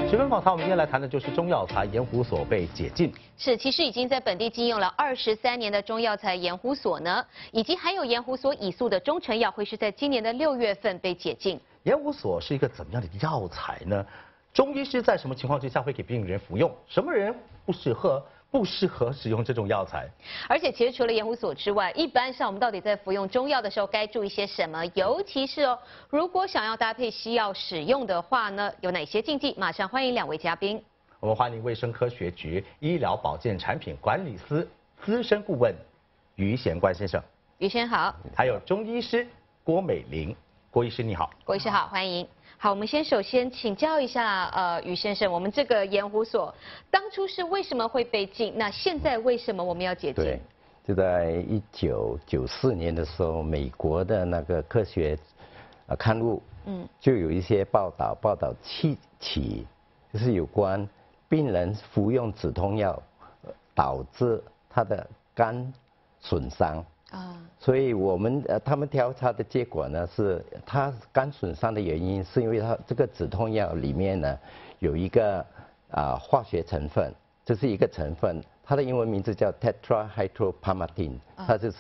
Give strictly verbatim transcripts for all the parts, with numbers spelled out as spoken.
十分访谈，我们今天来谈的就是中药材盐湖所被解禁。 是，其实已经在本地经用了二十三年的中药材盐湖所呢，以及含有盐湖所乙素的中成药，会是在今年的六月份被解禁。 盐湖所是一个怎么样的药材呢？中医师在什么情况之下会给病人服用？什么人不适合？不适合使用这种药材？ 而且其实除了盐湖所之外，一般上我们到底在服用中药的时候该注意些什么？尤其是哦，如果想要搭配西药使用的话呢，有哪些禁忌？马上欢迎两位嘉宾。 我们欢迎卫生科学局医疗保健产品管理司资深顾问于贤冠先生。 于先好。 还有中医师郭美玲，郭医师你好。 郭医师好，欢迎。好，我们先首先请教一下，呃，于先生，我们这个盐湖所当初是为什么会被禁？那现在为什么我们要解禁？ 对，就在一九九四年的时候，美国的那个科学呃刊物，嗯，就有一些报道，报道七起就是有关病人服用止痛药导致他的肝损伤。啊，所以我们呃，他们调查的结果呢是，他肝损伤的原因是因为他这个止痛药里面呢有一个啊、呃、化学成分，这是一个成分，它的英文名字叫 tetrahydropalmitin， 它就是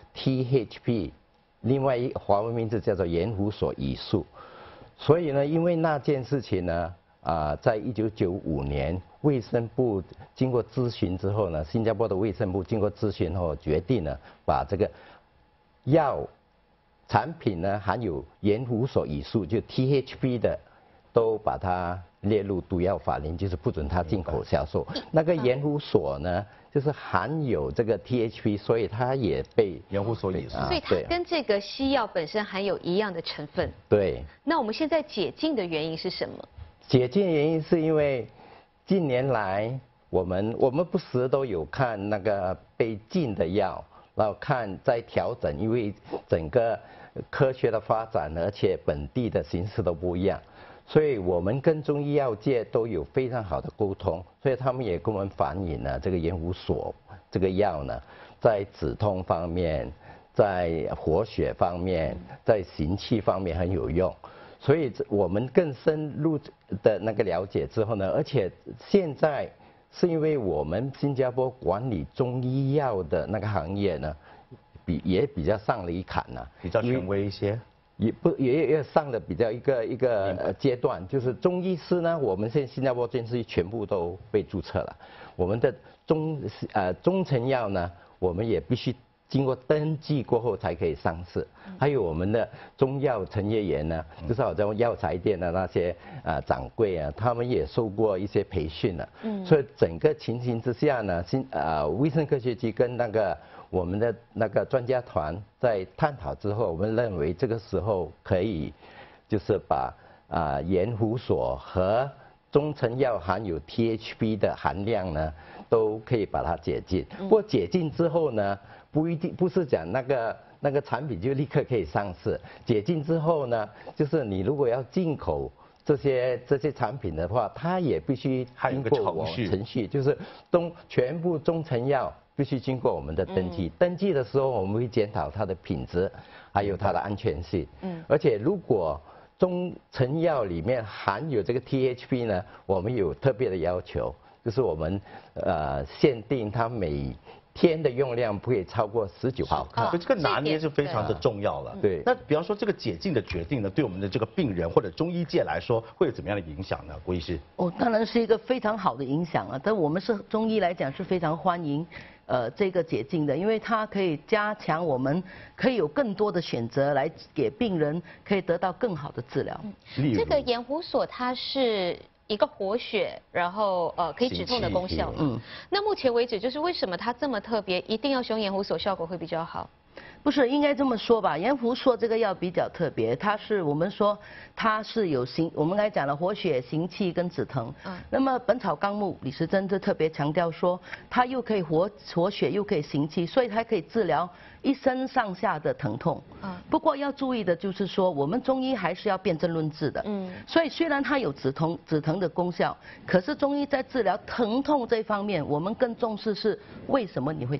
T H P， 另外一华文名字叫做盐湖所乙素。所以呢，因为那件事情呢，啊、呃，在一九九五年，卫生部经过咨询之后呢，新加坡的卫生部经过咨询后决定呢，把这个药产品呢含有盐湖所乙素，就 T H P 的，都把它列入毒药法令，就是不准它进口销售。那个盐湖所呢，就是含有这个 T H P， 所以它也被盐湖所乙素， 所以它跟这个西药本身含有一样的成分。 对。 那我们现在解禁的原因是什么？ 解禁原因是因为近年来我们我们不时都有看那个被禁的药，然后看在调整，因为整个科学的发展，而且本地的形势都不一样，所以我们跟中医药界都有非常好的沟通，所以他们也跟我们反映了这个盐湖所这个药呢，在止痛方面，在活血方面，在行气方面很有用。所以我们更深入的那个了解之后呢，而且现在是因为我们新加坡管理中医药的那个行业呢，比也比较上了一坎呢、啊， 比较权威一些， 也不也也上了比较一个一个呃阶段，就是中医师呢，我们现在新加坡中医师全部都被注册了，我们的中呃中成药呢，我们也必须经过登记过后才可以上市，还有我们的中药从业员呢，就是好像药材店的那些啊掌柜啊，他们也受过一些培训了。嗯，所以整个情形之下呢，新啊卫生科学局跟那个我们的那个专家团在探讨之后，我们认为这个时候可以，就是把啊盐湖所和中成药含有 T H P 的含量呢，都可以把它解禁。不过解禁之后呢，不一定不是讲那个那个产品就立刻可以上市。解禁之后呢，就是你如果要进口这些这些产品的话，它也必须经过我程序，就是中全部中成药必须经过我们的登记。嗯、登记的时候，我们会检讨它的品质，还有它的安全性。嗯，而且如果中成药里面含有这个 T H P 呢，我们有特别的要求，就是我们呃限定它每天的用量不可以超过十九毫克， 所以这个拿捏是非常的重要了。 对， 那比方说这个解禁的决定呢，对我们的这个病人或者中医界来说，会有怎么样的影响呢？郭医师？ 哦，当然是一个非常好的影响了。但我们是中医来讲是非常欢迎，呃，这个解禁的，因为它可以加强我们可以有更多的选择来给病人可以得到更好的治疗。 嗯、这个盐湖所它是一个活血，然后呃可以止痛的功效。嗯，那目前为止，就是为什么它这么特别，一定要使用盐湖所效果会比较好？ 不是，应该这么说吧，盐湖所这个药比较特别，它是我们说它是有行，我们刚才讲了活血、行气跟止疼。嗯。那么《本草纲目》李时珍就特别强调说，它又可以活活血，又可以行气，所以它可以治疗一身上下的疼痛。嗯。不过要注意的就是说，我们中医还是要辨证论治的。嗯。所以虽然它有止痛止疼的功效，可是中医在治疗疼痛这方面，我们更重视是为什么你会痛。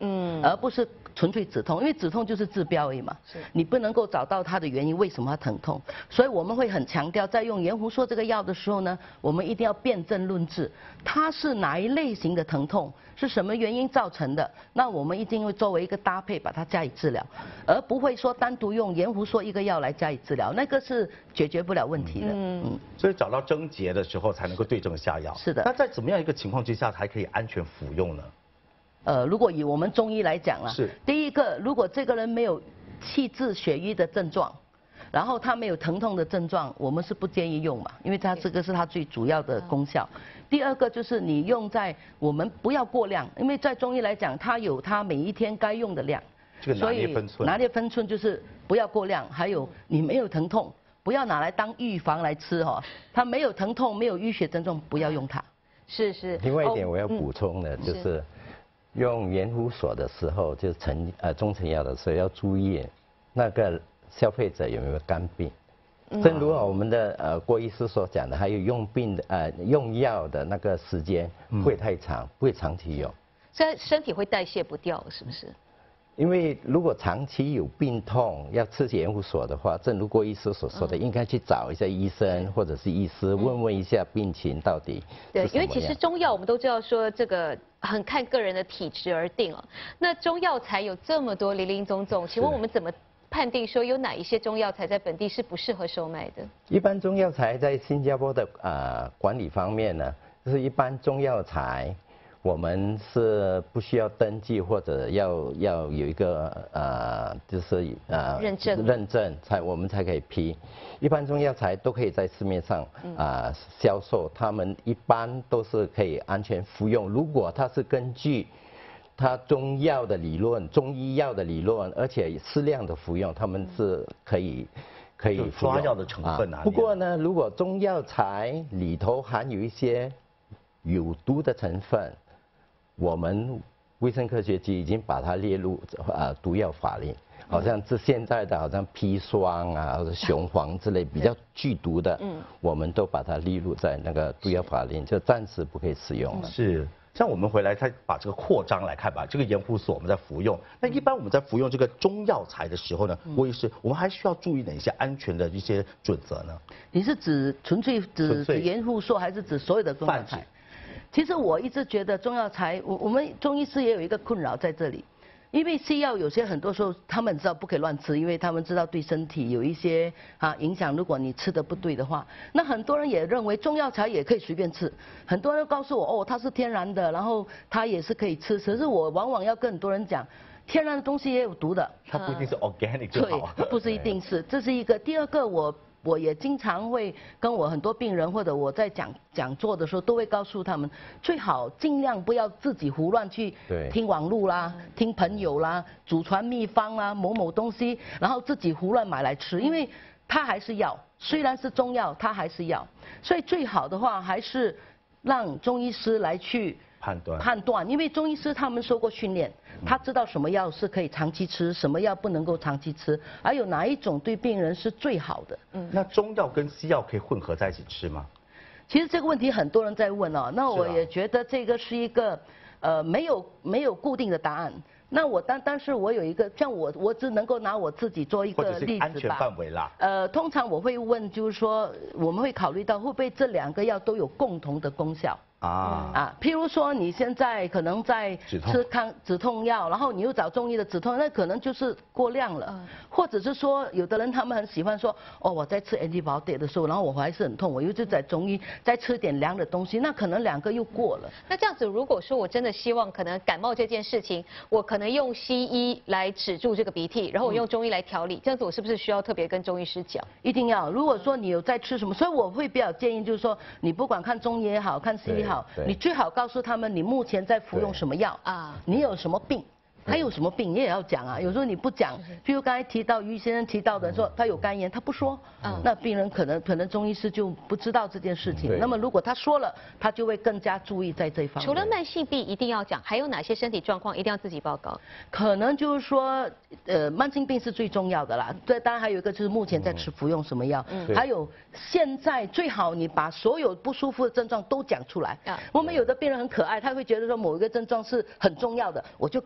嗯，而不是纯粹止痛，因为止痛就是治标而已嘛， 是你不能够找到它的原因，为什么它疼痛？所以我们会很强调，在用盐胡说这个药的时候呢，我们一定要辨证论治，它是哪一类型的疼痛，是什么原因造成的，那我们一定会作为一个搭配把它加以治疗，而不会说单独用盐胡说一个药来加以治疗，那个是解决不了问题的。嗯嗯， 所以找到症结的时候才能够对症下药。 是的。 那在怎么样一个情况之下才可以安全服用呢？ 呃，如果以我们中医来讲啦， 是第一个，如果这个人没有气滞血瘀的症状，然后他没有疼痛的症状，我们是不建议用嘛，因为它这个是它最主要的功效。第二个就是你用在我们不要过量，因为在中医来讲，它有它每一天该用的量， 这个拿捏分寸。 拿捏分寸就是不要过量，还有你没有疼痛，不要拿来当预防来吃哈、哦。它没有疼痛、没有淤血症状，不要用它。 是是。 另外一点我要补充的就是。是用盐胡索的时候，就是成呃中成药的时候要注意，那个消费者有没有肝病。正如我们的呃郭医师所讲的，还有用病的呃用药的那个时间不会太长，不会长期用。 所以身体会代谢不掉，是不是？ 因为如果长期有病痛要吃盐胡索的话，正如郭医师所说的，应该去找一下医生或者是医师问问一下病情到底是什么样。 对，因为其实中药我们都知道说这个很看个人的体质而定哦。那中药材有这么多林林总总，请问我们怎么判定说有哪一些中药材在本地是不适合售卖的？ 一般中药材在新加坡的呃管理方面呢，就是一般中药材。我们是不需要登记或者要要有一个呃，就是呃认证认证才我们才可以批。一般中药材都可以在市面上啊、呃、销售，他们一般都是可以安全服用。如果它是根据它中药的理论、中医药的理论，而且适量的服用，他们是可以。可以服用抓药的成分啊。 不过呢，如果中药材里头含有一些有毒的成分，我们卫生科学局已经把它列入呃毒药法令，好像是现在的好像砒霜啊或者雄黄之类比较剧毒的，嗯，我们都把它列入在那个毒药法令，就暂时不可以使用了。 是。像我们回来再把这个扩张来看吧，这个盐胡索我们在服用，那一般我们在服用这个中药材的时候呢，郭医师，我们还需要注意哪些安全的一些准则呢？ 你是指纯粹指指盐胡索，还是指所有的中药材？其实我一直觉得中药材，我我们中医师也有一个困扰在这里，因为西药有些很多时候他们知道不可以乱吃，因为他们知道对身体有一些啊影响。如果你吃的不对的话，那很多人也认为中药材也可以随便吃。很多人告诉我哦，它是天然的，然后它也是可以吃。可是我往往要跟很多人讲，天然的东西也有毒的。 它不一定是 organic 就好。 对，不是一定是，这是一个。第二个我。我也经常会跟我很多病人，或者我在讲讲座的时候，都会告诉他们，最好尽量不要自己胡乱去听网路啦、听朋友啦、祖传秘方啦、某某东西，然后自己胡乱买来吃，因为它还是药，虽然是中药，它还是药，所以最好的话还是让中医师来去。 判断判断，因为中医师他们受过训练，他知道什么药是可以长期吃，什么药不能够长期吃，还有哪一种对病人是最好的。 嗯，那中药跟西药可以混合在一起吃吗？ 其实这个问题很多人在问哦，那我也觉得这个是一个呃没有没有固定的答案。那我但但是我有一个，像我我只能够拿我自己做一个例子吧。 安全范围啦。 呃，通常我会问，就是说我们会考虑到会不会这两个药都有共同的功效。啊啊，譬如说你现在可能在吃抗止痛药，然后你又找中医的止痛，那可能就是过量了。嗯、或者是说，有的人他们很喜欢说，哦，我在吃 antibiotic 的时候，然后我还是很痛，我又就在中医再吃点凉的东西，那可能两个又过了。 那这样子，如果说我真的希望可能感冒这件事情，我可能用西医来止住这个鼻涕，然后我用中医来调理，嗯、这样子我是不是需要特别跟中医师讲？ 一定要。如果说你有在吃什么，所以我会比较建议，就是说你不管看中医也好看西医也好。你最好告诉他们你目前在服用什么药啊，你有什么病，他有什么病你也要讲啊。有时候你不讲，譬如刚才提到于先生提到的说他有肝炎，他不说，那病人可能可能中医师就不知道这件事情。那么如果他说了，他就会更加注意在这方面。 除了慢性病一定要讲，还有哪些身体状况一定要自己报告？ 可能就是说，呃，慢性病是最重要的啦。这当然还有一个就是目前在吃服用什么药，还有现在最好你把所有不舒服的症状都讲出来。我们有的病人很可爱，他会觉得说某一个症状是很重要的，我就跟你讲这。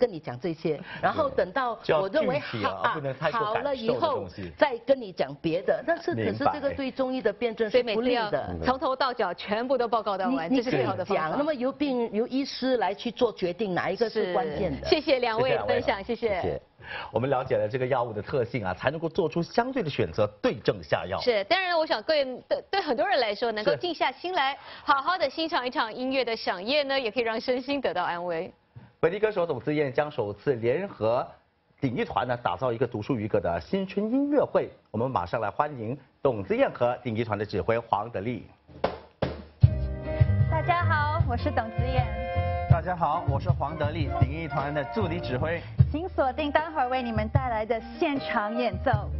这些，然后等到我认为好啊好了以后再跟你讲别的。但是可是这个对中医的辩证是不利的， 从头到脚全部都报告到完，这是最好的方法。 那么由病由医师来去做决定，哪一个是关键的？ 谢谢两位分享，谢谢。 我们了解了这个药物的特性啊，才能够做出相对的选择，对症下药。 是，当然，我想对对对很多人来说，能够静下心来，好好的欣赏一场音乐的响宴呢，也可以让身心得到安慰。 本地歌手董自燕将首次联合鼎艺团呢，打造一个独树一格的新春音乐会。我们马上来欢迎董自燕和鼎艺团的指挥黄德利。 大家好，我是董自燕。 大家好，我是黄德利，鼎艺团的助理指挥。 请锁定待会儿为你们带来的现场演奏。